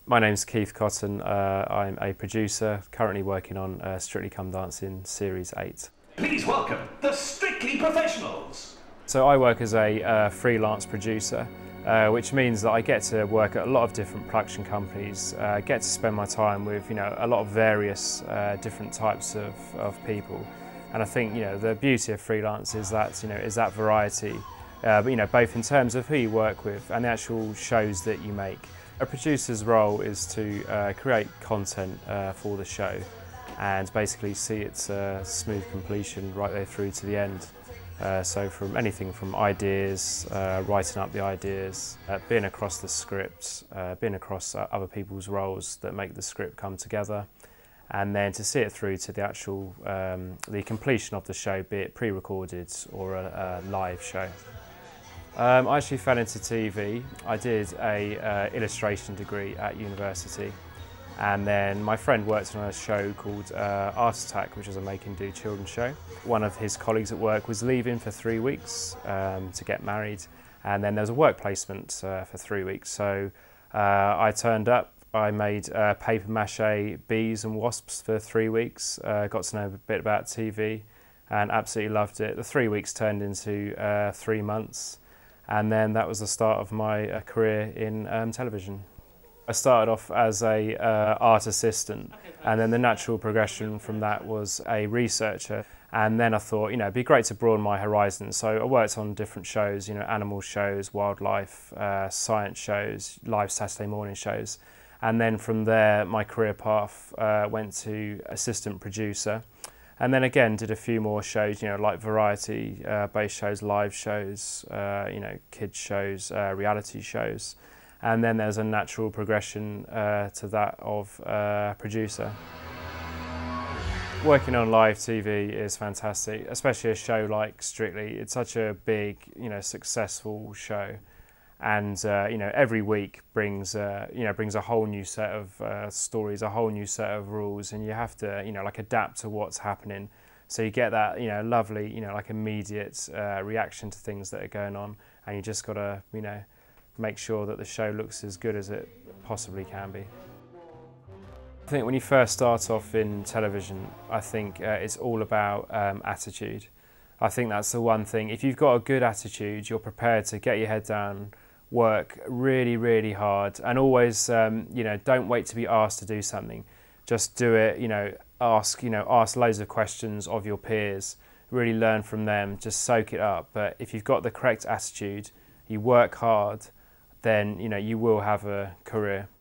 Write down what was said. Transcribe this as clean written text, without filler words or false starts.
My name's Keith Cotton. I'm a producer currently working on Strictly Come Dancing Series 8. Please welcome the Strictly Professionals. So I work as a freelance producer, which means that I get to work at a lot of different production companies, get to spend my time with a lot of various different types of people. And I think the beauty of freelance is that is that variety, but both in terms of who you work with and the actual shows that you make. A producer's role is to create content for the show and basically see its smooth completion right there through to the end. So from anything from ideas, writing up the ideas, being across the script, being across other people's roles that make the script come together, and then to see it through to the actual the completion of the show, be it pre-recorded or a live show. I actually fell into TV. I did a illustration degree at university, and then my friend worked on a show called Art Attack, which is a make-and-do children's show. One of his colleagues at work was leaving for 3 weeks to get married, and then there was a work placement for 3 weeks. So I turned up. I made paper mache bees and wasps for 3 weeks, got to know a bit about TV and absolutely loved it. The 3 weeks turned into 3 months. And then that was the start of my career in television. I started off as a art assistant, and then the natural progression from that was a researcher. And then I thought, it'd be great to broaden my horizons. So I worked on different shows, animal shows, wildlife, science shows, live Saturday morning shows. And then from there, my career path went to assistant producer. And then again, did a few more shows, like variety based shows, live shows, kids shows, reality shows. And then there's a natural progression to that of producer. Working on live TV is fantastic, especially a show like Strictly. It's such a big, successful show. And every week brings a whole new set of stories, a whole new set of rules, and you have to adapt to what's happening. So you get that lovely immediate reaction to things that are going on, and you just got to make sure that the show looks as good as it possibly can be. I think when you first start off in television, I think it's all about attitude. I think that's the one thing. If you've got a good attitude, you're prepared to get your head down, work really, really hard, and always, don't wait to be asked to do something. Just do it. Ask loads of questions of your peers. Really learn from them. Just soak it up. But if you've got the correct attitude, you work hard, then you will have a career.